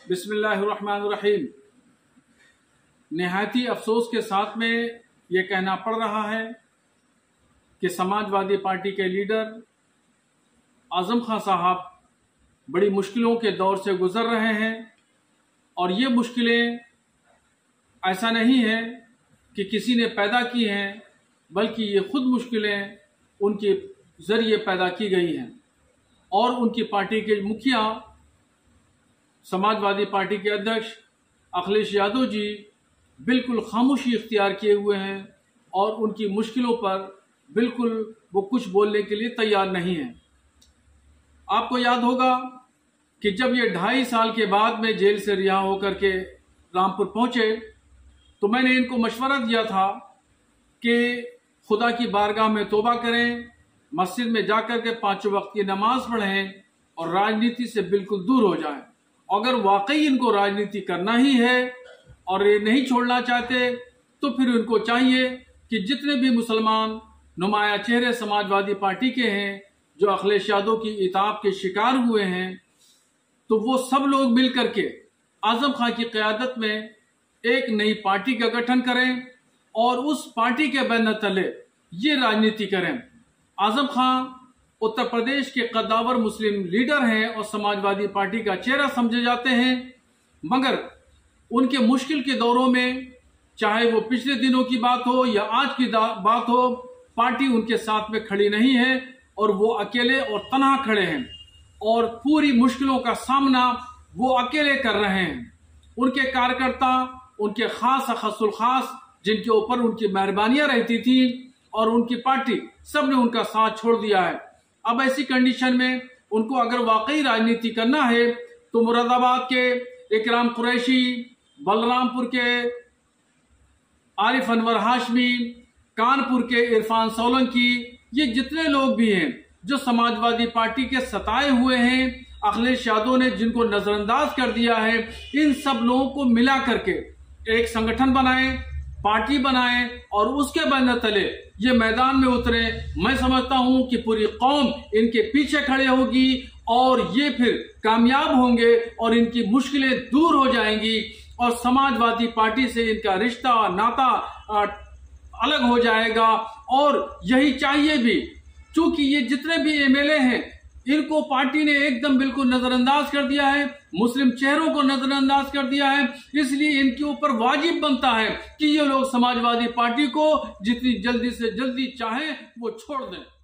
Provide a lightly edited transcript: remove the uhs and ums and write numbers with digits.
बिस्मिल्लाहिर्रहमानिर्रहीम। निहायती अफसोस के साथ में ये कहना पड़ रहा है कि समाजवादी पार्टी के लीडर आजम खान साहब बड़ी मुश्किलों के दौर से गुजर रहे हैं और ये मुश्किलें ऐसा नहीं है कि किसी ने पैदा की हैं, बल्कि ये खुद मुश्किलें उनके ज़रिए पैदा की गई हैं। और उनकी पार्टी के मुखिया समाजवादी पार्टी के अध्यक्ष अखिलेश यादव जी बिल्कुल खामोशी इख्तियार किए हुए हैं और उनकी मुश्किलों पर बिल्कुल वो कुछ बोलने के लिए तैयार नहीं है। आपको याद होगा कि जब ये 2.5 साल के बाद में जेल से रिहा होकर के रामपुर पहुंचे तो मैंने इनको मशवरा दिया था कि खुदा की बारगाह में तौबा करें, मस्जिद में जाकर के 5 वक्त की नमाज पढ़ें और राजनीति से बिल्कुल दूर हो जाएं। अगर वाकई इनको राजनीति करना ही है और ये नहीं छोड़ना चाहते तो फिर उनको चाहिए कि जितने भी मुसलमान नुमाया चेहरे समाजवादी पार्टी के हैं जो अखिलेश यादव की इताअत के शिकार हुए हैं, तो वो सब लोग मिल करके आजम खान की क़यादत में एक नई पार्टी का गठन करें और उस पार्टी के बैनर तले ये राजनीति करें। आजम खान उत्तर प्रदेश के कद्दावर मुस्लिम लीडर हैं और समाजवादी पार्टी का चेहरा समझे जाते हैं, मगर उनके मुश्किल के दौरों में, चाहे वो पिछले दिनों की बात हो या आज की बात हो, पार्टी उनके साथ में खड़ी नहीं है और वो अकेले और तन्हा खड़े हैं और पूरी मुश्किलों का सामना वो अकेले कर रहे हैं। उनके कार्यकर्ता, उनके खास अखसुल खास जिनके ऊपर उनकी मेहरबानियां रहती थी और उनकी पार्टी, सब ने उनका साथ छोड़ दिया है। अब ऐसी कंडीशन में उनको अगर वाकई राजनीति करना है तो मुरादाबाद के इकराम कुरैशी, बलरामपुर के आरिफ अनवर हाशमी, कानपुर के इरफान सोलंकी, ये जितने लोग भी हैं जो समाजवादी पार्टी के सताए हुए हैं, अखिलेश यादव ने जिनको नजरअंदाज कर दिया है, इन सब लोगों को मिला करके एक संगठन बनाएं, पार्टी बनाएं और उसके बैनर तले ये मैदान में उतरे। मैं समझता हूं कि पूरी कौम इनके पीछे खड़े होगी और ये फिर कामयाब होंगे और इनकी मुश्किलें दूर हो जाएंगी और समाजवादी पार्टी से इनका रिश्ता नाता अलग हो जाएगा। और यही चाहिए भी, क्योंकि ये जितने भी एमएलए हैं इनको पार्टी ने एकदम बिल्कुल नजरअंदाज कर दिया है, मुस्लिम चेहरों को नजरअंदाज कर दिया है। इसलिए इनके ऊपर वाजिब बनता है कि ये लोग समाजवादी पार्टी को जितनी जल्दी से जल्दी चाहें वो छोड़ दें।